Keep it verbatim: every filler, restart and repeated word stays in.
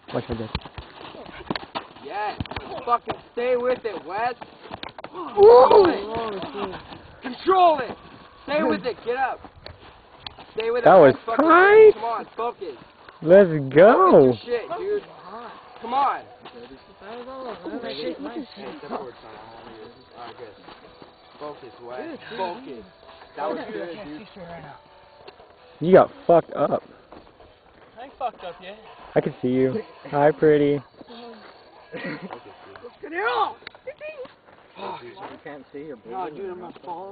Watch my dick. Yes. Fucking stay with it, Wes. Whoa! Control it. Control it. Stay with it. Get up. Stay with it. That was Wes. Fucking tight. Come on, focus. Let's go. Focus your shit, dude. Come on. Alright, good. Focus, Wes. Focus. That was good, dude. You got fucked up. I ain't fucked up yet. I can see you. Hi, pretty. Focus, dude. Let's get it all. You can't see your No, dude, I'm not falling.